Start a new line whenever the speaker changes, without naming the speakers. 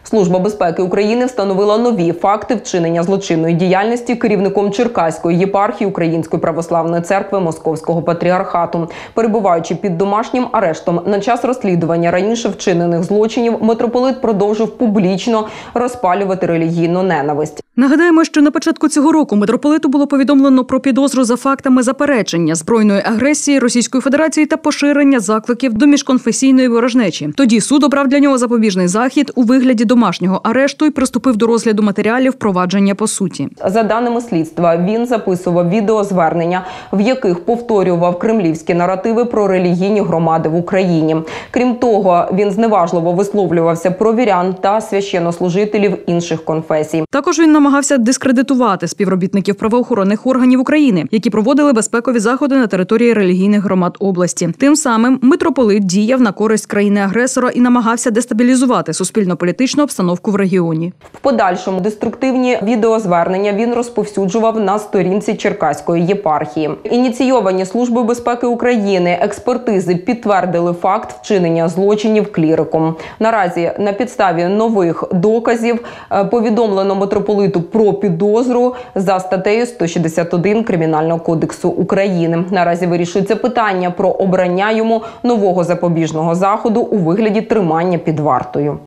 Служба безпеки України встановила нові факти вчинення злочинної діяльності керівником Черкаської єпархії Української православної церкви Московського патріархату. Перебуваючи під домашнім арештом на час розслідування раніше вчинених злочинів, митрополит продовжив публічно розпалювати релігійну ненависть.
Нагадаємо, що на початку цього року митрополиту було повідомлено про підозру за фактами заперечення збройної агресії Російської Федерації та поширення закликів до міжконфесійної ворожнечі. Тоді суд обрав для нього запобіжний захід у вигляді домашнього арешту і приступив до розгляду матеріалів провадження по суті.
За даними слідства, він записував відеозвернення, в яких повторював кремлівські наративи про релігійні громади в Україні. Крім того, він зневажливо висловлювався про вірян та священнослужителів інших конфесій.
Також він намагався дискредитувати співробітників правоохоронних органів України, які проводили безпекові заходи на території релігійних громад області. Тим самим митрополит діяв на користь країни-агресора і намагався дестабілізувати суспільно-політичну обстановку в регіоні.
В подальшому деструктивні відеозвернення він розповсюджував на сторінці Черкаської єпархії. Ініційовані Службою безпеки України експертизи підтвердили факт вчинення злочинів кліриком. Наразі на підставі нових доказів повідомлено митрополиту про підозру за статтею 161 Кримінального кодексу України. Наразі вирішується питання про обрання йому нового запобіжного заходу у вигляді тримання під вартою.